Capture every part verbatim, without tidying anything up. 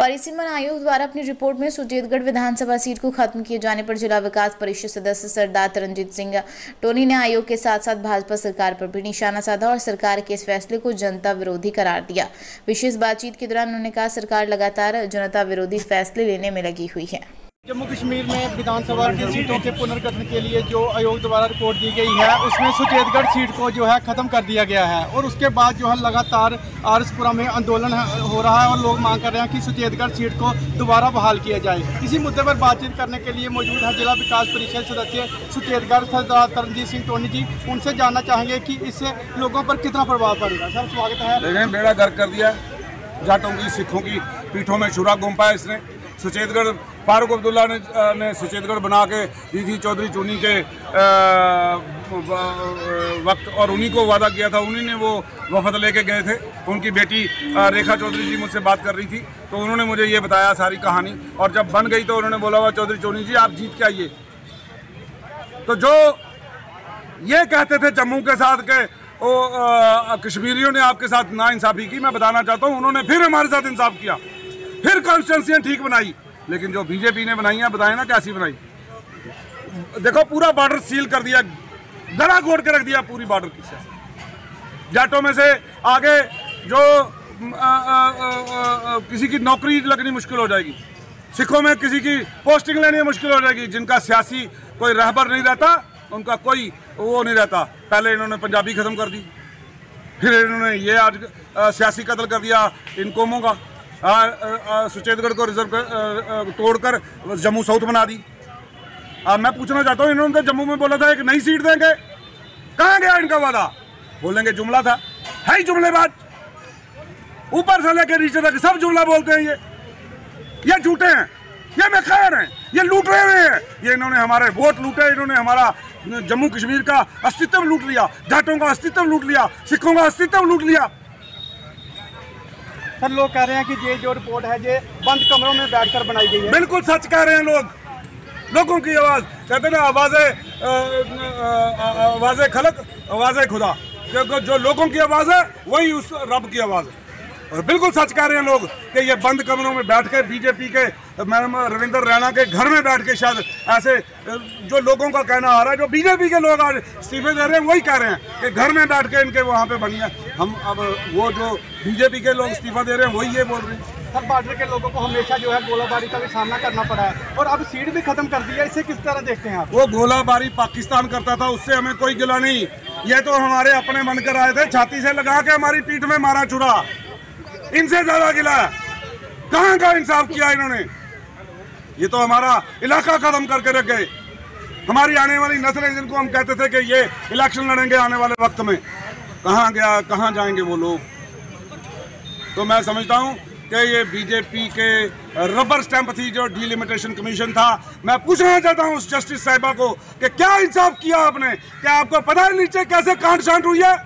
परिसीमन आयोग द्वारा अपनी रिपोर्ट में सुचेतगढ़ विधानसभा सीट को खत्म किए जाने पर जिला विकास परिषद सदस्य सरदार तरनजीत सिंह टोनी ने आयोग के साथ साथ भाजपा सरकार पर भी निशाना साधा और सरकार के इस फैसले को जनता विरोधी करार दिया। विशेष बातचीत के दौरान उन्होंने कहा, सरकार लगातार जनता विरोधी फैसले लेने में लगी हुई है। जम्मू कश्मीर में विधानसभा की सीटों के पुनर्गठन के लिए जो आयोग द्वारा रिपोर्ट दी गई है, उसमें सुचेतगढ़ सीट को जो है ख़त्म कर दिया गया है और उसके बाद जो है लगातार आरएसपुरा में आंदोलन हो रहा है और लोग मांग कर रहे हैं कि सुचेतगढ़ सीट को दोबारा बहाल किया जाए। इसी मुद्दे पर बातचीत करने के लिए मौजूद है जिला विकास परिषद सदस्य सुचेतगढ़ सरदार तरनजीत सिंह टोनी जी। उनसे जानना चाहेंगे कि इससे लोगों पर कितना प्रभाव पड़ेगा। सर स्वागत है। लेकिन बेड़ा गर्क कर दिया जाटों की, सिखों की पीठों में छुरा घुमाया इसने। सुचेतगढ़ फारूक अब्दुल्ला ने ने सुचेतगढ़ बना के दीदी चौधरी चूनी के वक्त और उन्हीं को वादा किया था, उन्हीं ने वो वफद लेके गए थे। उनकी बेटी रेखा चौधरी जी मुझसे बात कर रही थी तो उन्होंने मुझे ये बताया सारी कहानी, और जब बन गई तो उन्होंने बोला हुआ चौधरी चूनी जी आप जीत के आइए। तो जो ये कहते थे जम्मू के साथ के वो कश्मीरियों ने आपके साथ नाइंसाफ़ी की, मैं बताना चाहता हूँ उन्होंने फिर हमारे साथ इंसाफ किया, फिर कॉन्स्टिट्यूंसियां ठीक बनाई। लेकिन जो बीजेपी ने बनाई है, बताए ना कैसी बनाई। देखो पूरा बॉर्डर सील कर दिया, गला घोट के रख दिया पूरी बॉर्डर की। जाटों में से आगे जो आ, आ, आ, आ, किसी की नौकरी लगनी मुश्किल हो जाएगी, सिखों में किसी की पोस्टिंग लेनी मुश्किल हो जाएगी। जिनका सियासी कोई रहबर नहीं रहता, उनका कोई वो नहीं रहता। पहले इन्होंने पंजाबी ख़त्म कर दी, फिर इन्होंने ये आज सियासी कत्ल कर दिया इन कौमों का। सुचेतगढ़ को रिजर्व तोड़कर जम्मू साउथ बना दी। अब मैं पूछना चाहता हूँ, इन्होंने तो जम्मू में बोला था एक नई सीट देंगे, कहाँ गया इनका वादा? बोलेंगे जुमला था, है ही जुमलेबाज। ऊपर से लेकर नीचे तक सब जुमला बोलते हैं। ये ये झूठे हैं, ये बेखैर हैं, ये लूट रहे हैं। ये इन्होंने हमारे वोट लूटे, इन्होंने हमारा जम्मू कश्मीर का अस्तित्व लूट लिया, जाटों का अस्तित्व लूट लिया, सिखों का अस्तित्व लूट लिया। सर लोग कह रहे हैं कि ये जो रिपोर्ट है ये बंद कमरों में बैठकर बनाई गई है। बिल्कुल सच कह रहे हैं लोग। लोगों की आवाज़, कहते हैं ना आवाज़ें आवाज़ें खलक आवाज़ें खुदा, क्योंकि जो लोगों की आवाज़ है वही उस रब की आवाज़ है। और बिल्कुल सच कह रहे हैं लोग कि ये बंद कमरों में बैठ के बीजेपी के मैडम रविंद्र रैना के घर में बैठ के शायद ऐसे जो लोगों का कहना आ रहा है, जो बीजेपी के लोग आज इस्तीफे दे रहे हैं वही कह रहे हैं कि घर में बैठ के इनके वहाँ पे बनी है। हम अब वो जो बीजेपी के लोग इस्तीफा दे रहे हैं वही ये बोल रहे हैं। हर बॉर्डर के लोगों को हमेशा जो है गोलाबारी का भी सामना करना पड़ा है और अब सीट भी खत्म कर दी है। इसे किस तरह देखते हैं आप? वो गोलाबारी पाकिस्तान करता था, उससे हमें कोई गिला नहीं। ये तो हमारे अपने बनकर आए थे, छाती से लगा के हमारी पीठ में मारा छुरा। इनसे ज्यादा गिला है। कहाँ का इंसाफ किया इन्होंने? ये तो हमारा इलाका खत्म करके रख गए। हमारी आने वाली नस्लें जिनको हम कहते थे कि ये इलेक्शन लड़ेंगे आने वाले वक्त में, कहाँ गया, कहाँ जाएंगे वो लोग? तो मैं समझता हूँ कि ये बीजेपी के रबर स्टैंप थी जो डिलिमिटेशन कमीशन था। मैं पूछना चाहता हूँ उस जस्टिस साहिबा को कि क्या इंसाफ किया आपने? क्या आपको पता है नीचे कैसे कांट छांट हुई है?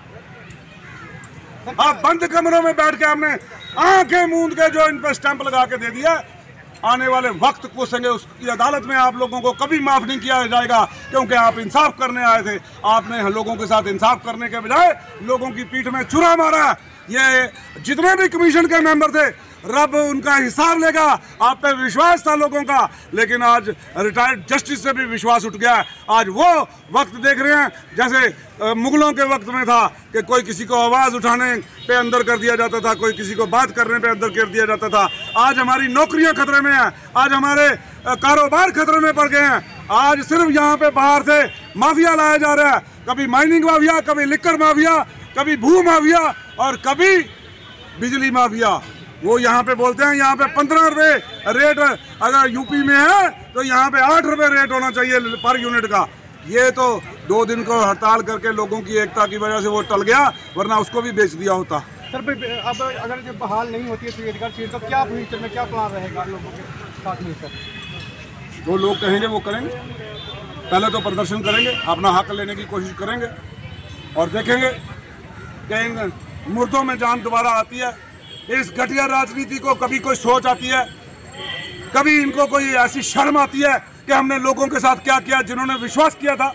आप बंद कमरों में बैठ के हमने आंखें मूंद के जो इन पर स्टैंप लगा के दे दिया, आने वाले वक्त कोसेंगे उसकी अदालत में। आप लोगों को कभी माफ नहीं किया जाएगा, क्योंकि आप इंसाफ करने आए थे। आपने लोगों के साथ इंसाफ करने के बजाय लोगों की पीठ में छुरा मारा। ये जितने भी कमीशन के मेंबर थे, रब उनका हिसाब लेगा। आप पे विश्वास था लोगों का, लेकिन आज रिटायर्ड जस्टिस से भी विश्वास उठ गया है। आज वो वक्त देख रहे हैं जैसे मुगलों के वक्त में था कि कोई किसी को आवाज़ उठाने पे अंदर कर दिया जाता था, कोई किसी को बात करने पे अंदर कर दिया जाता था। आज हमारी नौकरियां खतरे में हैं, आज हमारे कारोबार खतरे में पड़ गए हैं। आज सिर्फ यहाँ पे बाहर से माफिया लाया जा रहा है, कभी माइनिंग माफिया, कभी लिक्कर माफिया, कभी भू माफिया और कभी बिजली माफिया। वो यहाँ पे बोलते हैं यहाँ पे पंद्रह रुपये रेट अगर यूपी में है तो यहाँ पे आठ रुपये रेट होना चाहिए पर यूनिट का। ये तो दो दिन को हड़ताल करके लोगों की एकता की वजह से वो टल गया, वरना उसको भी बेच दिया होता। सर अब अगर जब बहाल नहीं होती है सुचेतगढ़ सीट तो क्या फ्यूचर में क्या प्लान रहेगा लोगों के साथ मिलकर? जो लोग कहेंगे वो करेंगे। पहले तो प्रदर्शन करेंगे, अपना हक लेने की कोशिश करेंगे और देखेंगे कि इन मुर्दों में जान दोबारा आती है। इस घटिया राजनीति को कभी कोई सोच आती है, कभी इनको कोई ऐसी शर्म आती है कि हमने लोगों के साथ क्या किया जिन्होंने विश्वास किया था।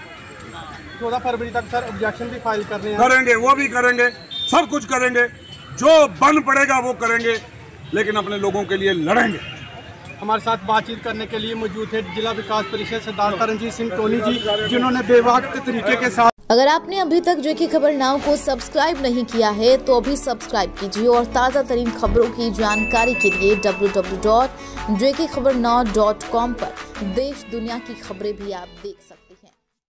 चौदह फरवरी तक सर ऑब्जेक्शन भी फाइल करने हैं। करेंगे, वो भी करेंगे, सब कुछ करेंगे। जो बन पड़ेगा वो करेंगे, लेकिन अपने लोगों के लिए लड़ेंगे। हमारे साथ बातचीत करने के लिए मौजूद थे जिला विकास परिषद सरदार तरनजीत सिंह टोनी जी, जिन्होंने बेवक्त तरीके के साथ। अगर आपने अभी तक जेके खबर नाउ को सब्सक्राइब नहीं किया है तो अभी सब्सक्राइब कीजिए और ताज़ा तरीन खबरों की जानकारी के लिए W W W dot J K Khabar now dot com पर देश दुनिया की खबरें भी आप देख सकते हैं।